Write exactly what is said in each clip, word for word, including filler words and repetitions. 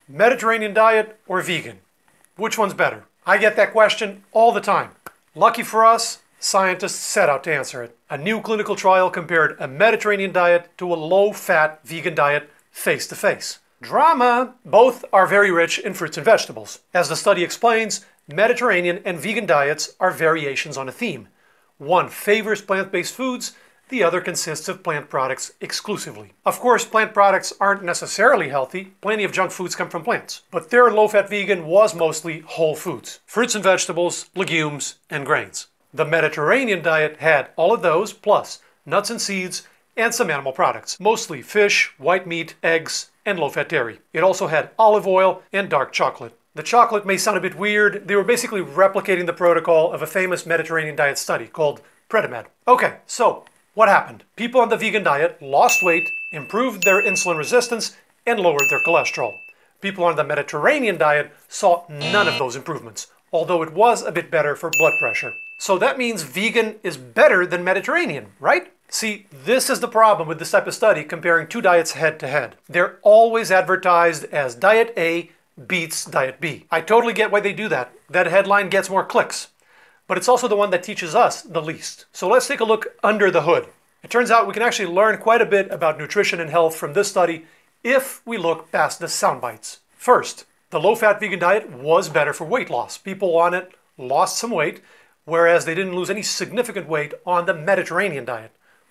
Mediterranean diet or vegan? Which one's better? I get that question all the time. Lucky for us, scientists set out to answer it. A new clinical trial compared a Mediterranean diet to a low-fat vegan diet face to face. Drama! Both are very rich in fruits and vegetables. As the study explains, Mediterranean and vegan diets are variations on a theme. One favors plant-based foods, the other consists of plant products exclusively. Of course, plant products aren't necessarily healthy. Plenty of junk foods come from plants. But their low-fat vegan was mostly whole foods. Fruits and vegetables, legumes, and grains. The Mediterranean diet had all of those, plus nuts and seeds, and some animal products. Mostly fish, white meat, eggs, and low-fat dairy. It also had olive oil and dark chocolate. The chocolate may sound a bit weird. They were basically replicating the protocol of a famous Mediterranean diet study called PREDIMED. Okay, so what happened? People on the vegan diet lost weight, improved their insulin resistance, and lowered their cholesterol. People on the Mediterranean diet saw none of those improvements, although it was a bit better for blood pressure. So that means vegan is better than Mediterranean, right? See, this is the problem with this type of study comparing two diets head to head. They're always advertised as Diet A beats Diet B. I totally get why they do that. That headline gets more clicks. But it's also the one that teaches us the least. So let's take a look under the hood. It turns out we can actually learn quite a bit about nutrition and health from this study if we look past the sound bites. First, the low-fat vegan diet was better for weight loss. People on it lost some weight, whereas they didn't lose any significant weight on the Mediterranean diet.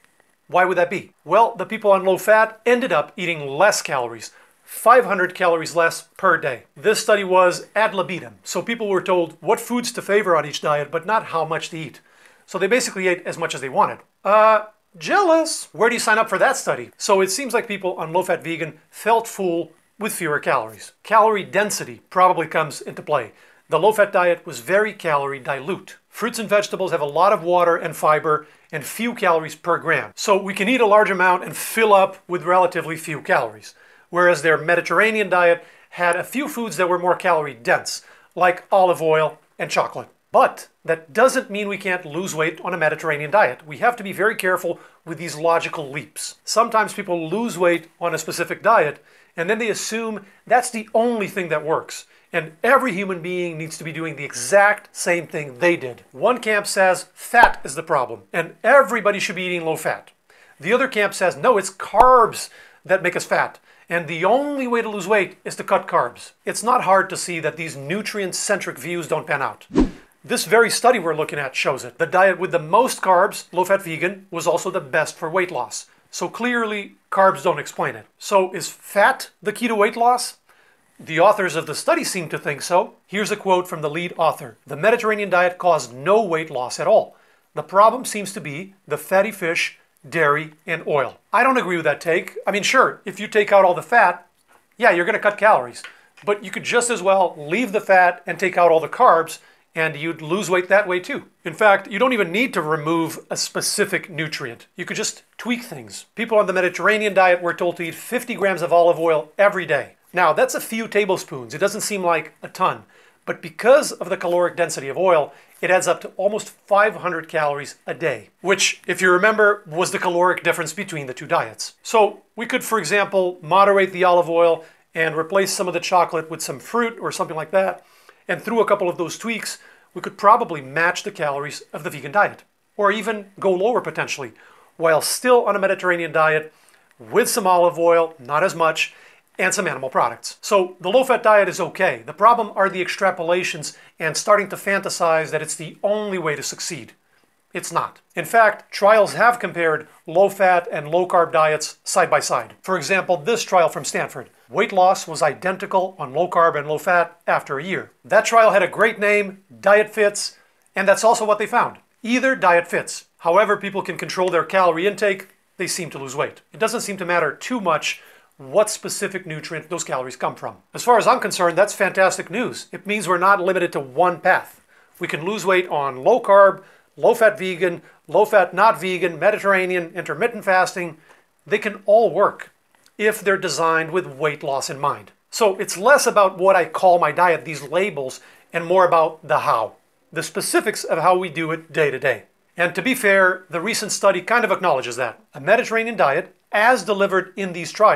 Why would that be? Well, the people on low-fat ended up eating less calories, five hundred calories less per day. This study was ad libitum, so people were told what foods to favor on each diet, but not how much to eat. So they basically ate as much as they wanted. Uh, jealous! Where do you sign up for that study? So it seems like people on low-fat vegan felt full with fewer calories. Calorie density probably comes into play. The low-fat diet was very calorie dilute. Fruits and vegetables have a lot of water and fiber and few calories per gram. So we can eat a large amount and fill up with relatively few calories. Whereas their Mediterranean diet had a few foods that were more calorie dense, like olive oil and chocolate. But that doesn't mean we can't lose weight on a Mediterranean diet. We have to be very careful with these logical leaps. Sometimes people lose weight on a specific diet, and then they assume that's the only thing that works. And every human being needs to be doing the exact same thing they did. One camp says fat is the problem, and everybody should be eating low fat. The other camp says, no, it's carbs that make us fat. And the only way to lose weight is to cut carbs. It's not hard to see that these nutrient-centric views don't pan out. This very study we're looking at shows it. The diet with the most carbs, low-fat vegan, was also the best for weight loss. So clearly, carbs don't explain it. So is fat the key to weight loss? The authors of the study seem to think so. Here's a quote from the lead author. The Mediterranean diet caused no weight loss at all. The problem seems to be the fatty fish, dairy, and oil. I don't agree with that take. I mean, sure, if you take out all the fat, yeah, you're going to cut calories. But you could just as well leave the fat and take out all the carbs, and you'd lose weight that way too. In fact, you don't even need to remove a specific nutrient. You could just tweak things. People on the Mediterranean diet were told to eat fifty grams of olive oil every day. Now, that's a few tablespoons. It doesn't seem like a ton. But because of the caloric density of oil, it adds up to almost five hundred calories a day, which, if you remember, was the caloric difference between the two diets. So we could, for example, moderate the olive oil and replace some of the chocolate with some fruit or something like that. And through a couple of those tweaks, we could probably match the calories of the vegan diet, or even go lower potentially, while still on a Mediterranean diet with some olive oil, not as much, and some animal products. So the low-fat diet is okay. The problem are the extrapolations and starting to fantasize that it's the only way to succeed. It's not. In fact, trials have compared low-fat and low-carb diets side by side. For example, this trial from Stanford. Weight loss was identical on low-carb and low-fat after a year. That trial had a great name, Diet Fits, and that's also what they found. Either diet fits. However people can control their calorie intake, they seem to lose weight. It doesn't seem to matter too much what specific nutrient those calories come from. As far as I'm concerned, that's fantastic news. It means we're not limited to one path. We can lose weight on low carb, low fat vegan, low fat not vegan, Mediterranean, intermittent fasting. They can all work if they're designed with weight loss in mind. So it's less about what I call my diet, these labels, and more about the how, the specifics of how we do it day to day. And to be fair, the recent study kind of acknowledges that. A Mediterranean diet, as delivered in these trials,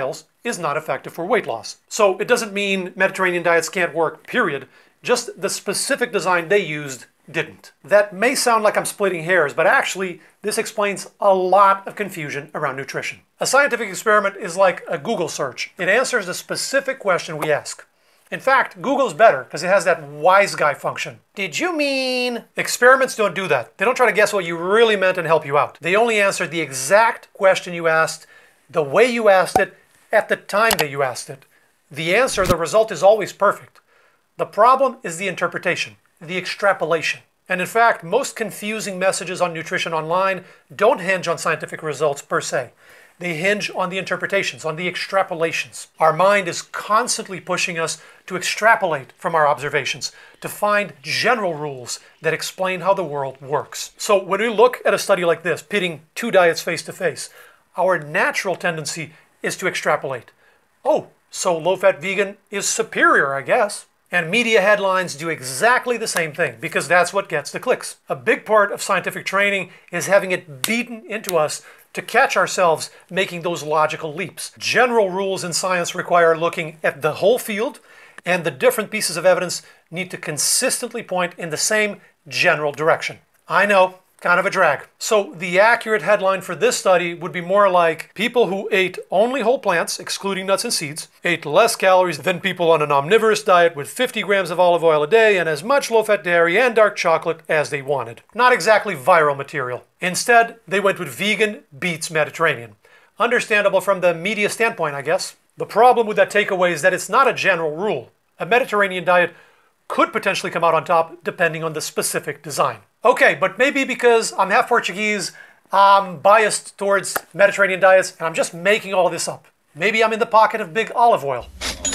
is not effective for weight loss. So it doesn't mean Mediterranean diets can't work, period. Just the specific design they used didn't. That may sound like I'm splitting hairs, but actually this explains a lot of confusion around nutrition. A scientific experiment is like a Google search. It answers the specific question we ask. In fact, Google's better because it has that wise guy function. Did you mean? Experiments don't do that. They don't try to guess what you really meant and help you out. They only answer the exact question you asked, the way you asked it, at the time that you asked it. The answer, the result is always perfect. The problem is the interpretation, the extrapolation. And in fact, most confusing messages on nutrition online don't hinge on scientific results per se. They hinge on the interpretations, on the extrapolations. Our mind is constantly pushing us to extrapolate from our observations, to find general rules that explain how the world works. So when we look at a study like this, pitting two diets face to face, our natural tendency is to extrapolate. Oh, so low-fat vegan is superior, I guess. And media headlines do exactly the same thing because that's what gets the clicks. A big part of scientific training is having it beaten into us to catch ourselves making those logical leaps. General rules in science require looking at the whole field, and the different pieces of evidence need to consistently point in the same general direction. I know, kind of a drag. So the accurate headline for this study would be more like people who ate only whole plants, excluding nuts and seeds, ate less calories than people on an omnivorous diet with fifty grams of olive oil a day and as much low-fat dairy and dark chocolate as they wanted. Not exactly viral material. Instead, they went with vegan beats Mediterranean. Understandable from the media standpoint, I guess. The problem with that takeaway is that it's not a general rule. A Mediterranean diet could potentially come out on top depending on the specific design. Okay, but maybe because I'm half Portuguese, I'm biased towards Mediterranean diets, and I'm just making all of this up. Maybe I'm in the pocket of big olive oil.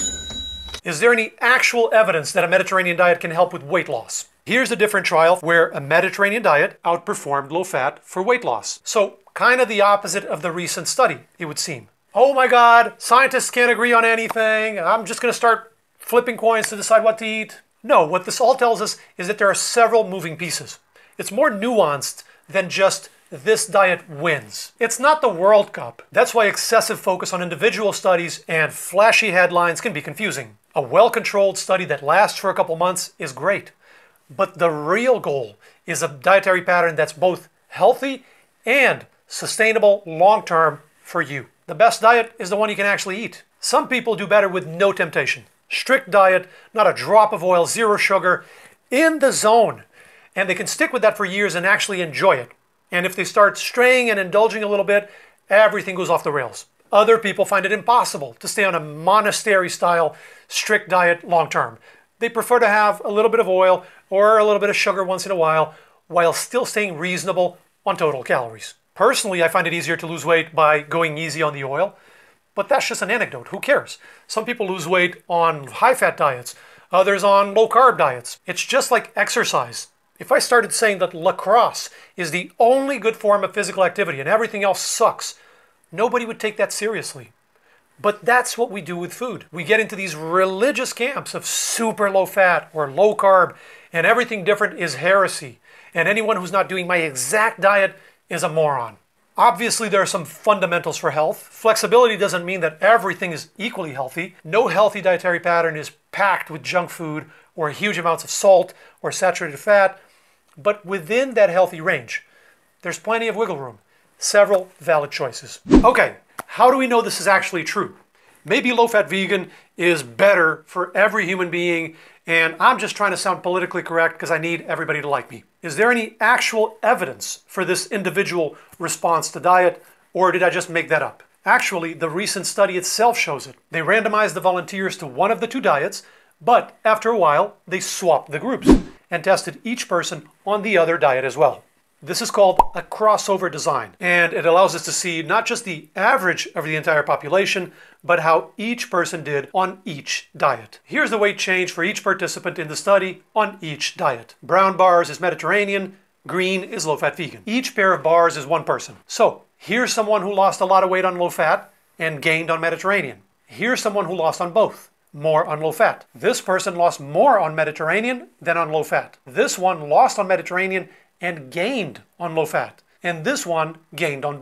Is there any actual evidence that a Mediterranean diet can help with weight loss? Here's a different trial where a Mediterranean diet outperformed low-fat for weight loss. So, kind of the opposite of the recent study, it would seem. Oh my God, scientists can't agree on anything. I'm just going to start flipping coins to decide what to eat. No, what this all tells us is that there are several moving pieces. It's more nuanced than just this diet wins. It's not the World Cup. That's why excessive focus on individual studies and flashy headlines can be confusing. A well-controlled study that lasts for a couple months is great. But the real goal is a dietary pattern that's both healthy and sustainable long-term for you. The best diet is the one you can actually eat. Some people do better with no temptation. Strict diet, not a drop of oil, zero sugar, in the zone. And they can stick with that for years and actually enjoy it. And if they start straying and indulging a little bit, everything goes off the rails. Other people find it impossible to stay on a monastery-style strict diet long-term. They prefer to have a little bit of oil or a little bit of sugar once in a while, while still staying reasonable on total calories. Personally, I find it easier to lose weight by going easy on the oil, but that's just an anecdote. Who cares? Some people lose weight on high-fat diets, others on low-carb diets. It's just like exercise. If I started saying that lacrosse is the only good form of physical activity and everything else sucks, nobody would take that seriously. But that's what we do with food. We get into these religious camps of super low fat or low carb, and everything different is heresy. And anyone who's not doing my exact diet is a moron. Obviously, there are some fundamentals for health. Flexibility doesn't mean that everything is equally healthy. No healthy dietary pattern is packed with junk food or huge amounts of salt or saturated fat. But within that healthy range, there's plenty of wiggle room. Several valid choices. Okay. How do we know this is actually true? Maybe low-fat vegan is better for every human being, and I'm just trying to sound politically correct because I need everybody to like me. Is there any actual evidence for this individual response to diet, or did I just make that up? Actually, the recent study itself shows it. They randomized the volunteers to one of the two diets, but after a while, they swapped the groups and tested each person on the other diet as well. This is called a crossover design, and it allows us to see not just the average of the entire population, but how each person did on each diet. Here's the weight change for each participant in the study on each diet. Brown bars is Mediterranean, green is low-fat vegan. Each pair of bars is one person. So here's someone who lost a lot of weight on low-fat and gained on Mediterranean. Here's someone who lost on both, more on low-fat. This person lost more on Mediterranean than on low-fat. This one lost on Mediterranean and gained on low-fat. And this one gained on both.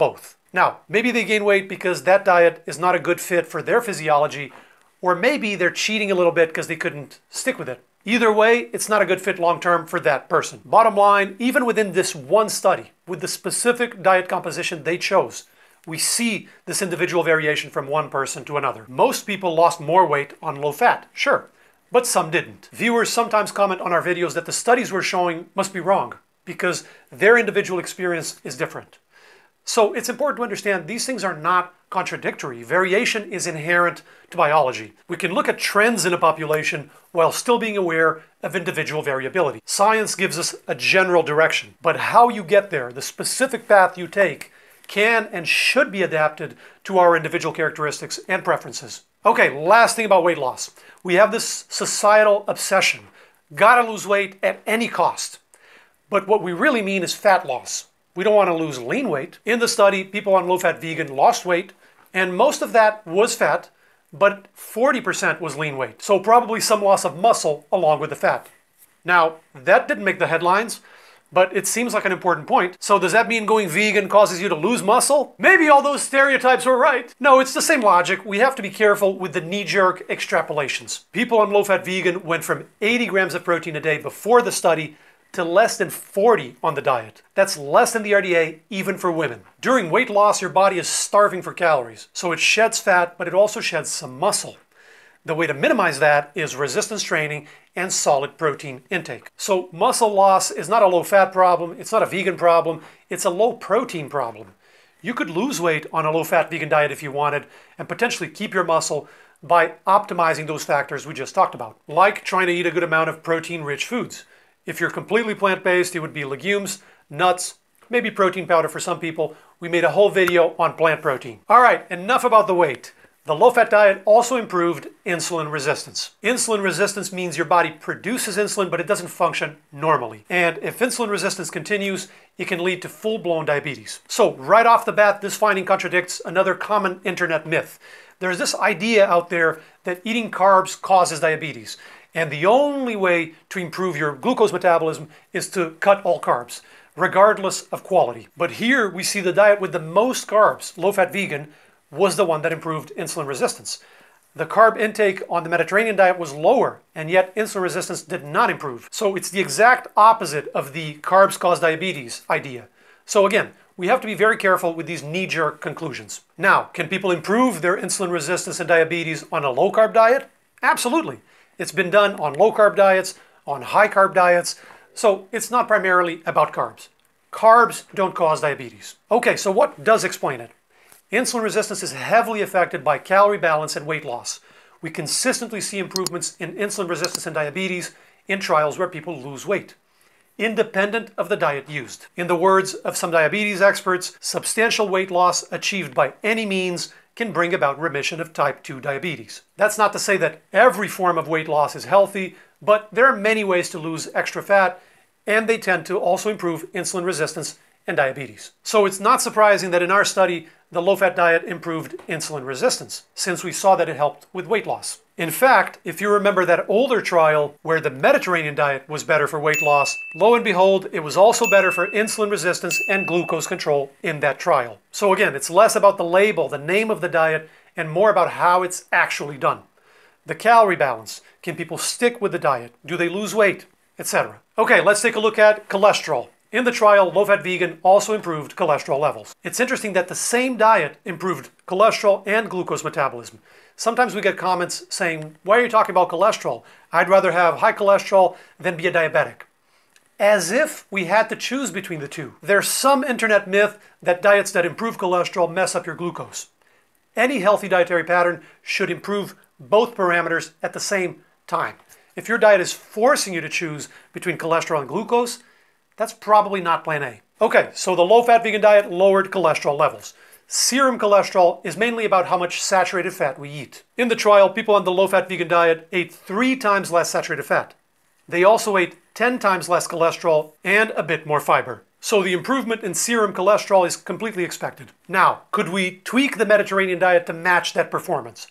Now, maybe they gain weight because that diet is not a good fit for their physiology, or maybe they're cheating a little bit because they couldn't stick with it. Either way, it's not a good fit long-term for that person. Bottom line, even within this one study, with the specific diet composition they chose, we see this individual variation from one person to another. Most people lost more weight on low fat, sure, but some didn't. Viewers sometimes comment on our videos that the studies we're showing must be wrong because their individual experience is different. So it's important to understand these things are not contradictory. Variation is inherent to biology. We can look at trends in a population while still being aware of individual variability. Science gives us a general direction, but how you get there, the specific path you take, can and should be adapted to our individual characteristics and preferences. Okay, last thing about weight loss. We have this societal obsession. Gotta lose weight at any cost. But what we really mean is fat loss. We don't want to lose lean weight. In the study, people on low-fat vegan lost weight, and most of that was fat, but forty percent was lean weight. So probably some loss of muscle along with the fat. Now, that didn't make the headlines, but it seems like an important point. So does that mean going vegan causes you to lose muscle? Maybe all those stereotypes were right. No, it's the same logic. We have to be careful with the knee-jerk extrapolations. People on low-fat vegan went from eighty grams of protein a day before the study to less than forty on the diet. That's less than the R D A even for women. During weight loss, your body is starving for calories, so it sheds fat, but it also sheds some muscle. The way to minimize that is resistance training and solid protein intake. So muscle loss is not a low-fat problem, it's not a vegan problem, it's a low-protein problem. You could lose weight on a low-fat vegan diet if you wanted and potentially keep your muscle by optimizing those factors we just talked about, like trying to eat a good amount of protein-rich foods. If you're completely plant-based, it would be legumes, nuts, maybe protein powder for some people. We made a whole video on plant protein. All right, enough about the weight. The low-fat diet also improved insulin resistance. Insulin resistance means your body produces insulin, but it doesn't function normally. And if insulin resistance continues, it can lead to full-blown diabetes. So right off the bat, this finding contradicts another common internet myth. There's this idea out there that eating carbs causes diabetes. And the only way to improve your glucose metabolism is to cut all carbs, regardless of quality. But here we see the diet with the most carbs, low-fat vegan, was the one that improved insulin resistance. The carb intake on the Mediterranean diet was lower, and yet insulin resistance did not improve. So it's the exact opposite of the carbs cause diabetes idea. So again, we have to be very careful with these knee-jerk conclusions. Now, can people improve their insulin resistance and diabetes on a low-carb diet? Absolutely. It's been done on low-carb diets, on high-carb diets, so it's not primarily about carbs. Carbs don't cause diabetes. Okay, so what does explain it? Insulin resistance is heavily affected by calorie balance and weight loss. We consistently see improvements in insulin resistance and diabetes in trials where people lose weight, independent of the diet used. In the words of some diabetes experts, substantial weight loss achieved by any means can bring about remission of type two diabetes. That's not to say that every form of weight loss is healthy, but there are many ways to lose extra fat, and they tend to also improve insulin resistance and diabetes. So it's not surprising that in our study, the low-fat diet improved insulin resistance, since we saw that it helped with weight loss. In fact, if you remember that older trial where the Mediterranean diet was better for weight loss, lo and behold, it was also better for insulin resistance and glucose control in that trial. So again, it's less about the label, the name of the diet, and more about how it's actually done. The calorie balance. Can people stick with the diet? Do they lose weight? Etc. Okay, let's take a look at cholesterol. In the trial, low-fat vegan also improved cholesterol levels. It's interesting that the same diet improved cholesterol and glucose metabolism. Sometimes we get comments saying, why are you talking about cholesterol? I'd rather have high cholesterol than be a diabetic. As if we had to choose between the two. There's some internet myth that diets that improve cholesterol mess up your glucose. Any healthy dietary pattern should improve both parameters at the same time. If your diet is forcing you to choose between cholesterol and glucose, that's probably not plan A. Okay, so the low-fat vegan diet lowered cholesterol levels. Serum cholesterol is mainly about how much saturated fat we eat. In the trial, people on the low-fat vegan diet ate three times less saturated fat. They also ate ten times less cholesterol and a bit more fiber. So the improvement in serum cholesterol is completely expected. Now, could we tweak the Mediterranean diet to match that performance?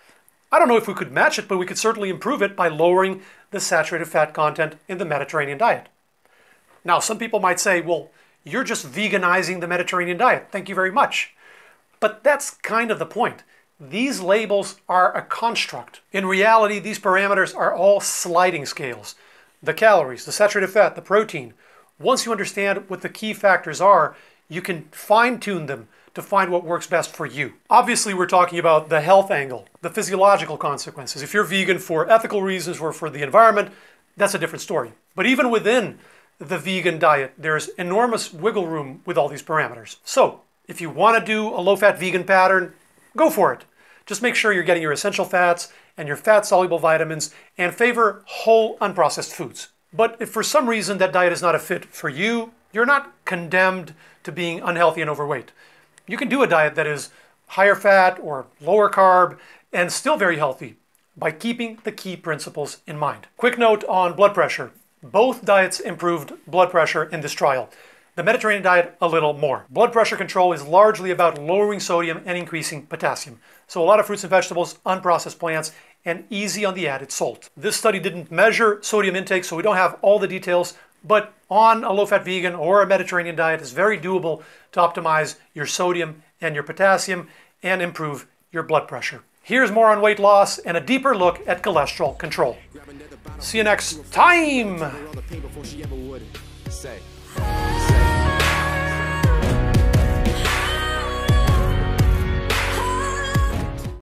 I don't know if we could match it, but we could certainly improve it by lowering the saturated fat content in the Mediterranean diet. Now, some people might say, well, you're just veganizing the Mediterranean diet. Thank you very much. But that's kind of the point. These labels are a construct. In reality, these parameters are all sliding scales. The calories, the saturated fat, the protein. Once you understand what the key factors are, you can fine-tune them to find what works best for you. Obviously, we're talking about the health angle, the physiological consequences. If you're vegan for ethical reasons or for the environment, that's a different story. But even within the vegan diet, there's enormous wiggle room with all these parameters. So, if you want to do a low-fat vegan pattern, go for it. Just make sure you're getting your essential fats and your fat-soluble vitamins, and favor whole, unprocessed foods. But if for some reason that diet is not a fit for you, you're not condemned to being unhealthy and overweight. You can do a diet that is higher fat or lower carb and still very healthy by keeping the key principles in mind. Quick note on blood pressure. Both diets improved blood pressure in this trial. The Mediterranean diet, a little more. Blood pressure control is largely about lowering sodium and increasing potassium. So a lot of fruits and vegetables, unprocessed plants, and easy on the added salt. This study didn't measure sodium intake, so we don't have all the details, but on a low-fat vegan or a Mediterranean diet, it's very doable to optimize your sodium and your potassium and improve your blood pressure. Here's more on weight loss and a deeper look at cholesterol control. See you next time!